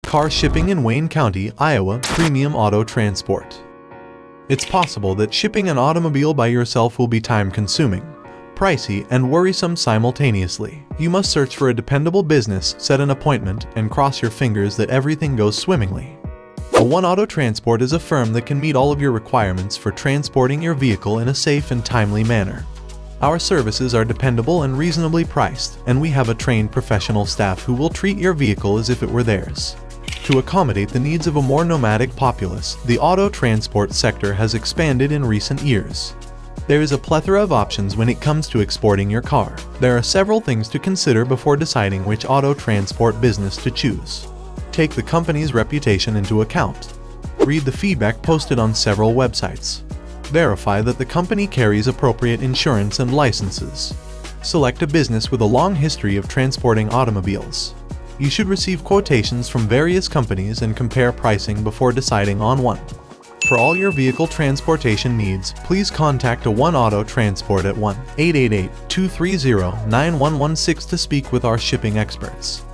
Car shipping in Wayne County, Iowa, premium auto transport. It's possible that shipping an automobile by yourself will be time-consuming, pricey, and worrisome simultaneously. You must search for a dependable business, set an appointment, and cross your fingers that everything goes swimmingly. One Auto Transport is a firm that can meet all of your requirements for transporting your vehicle in a safe and timely manner. Our services are dependable and reasonably priced, and we have a trained professional staff who will treat your vehicle as if it were theirs. To accommodate the needs of a more nomadic populace, the auto transport sector has expanded in recent years. There is a plethora of options when it comes to exporting your car. There are several things to consider before deciding which auto transport business to choose. Take the company's reputation into account. Read the feedback posted on several websites. Verify that the company carries appropriate insurance and licenses. Select a business with a long history of transporting automobiles. You should receive quotations from various companies and compare pricing before deciding on one. For all your vehicle transportation needs, please contact a One Auto Transport at 1-888-230-9116 to speak with our shipping experts.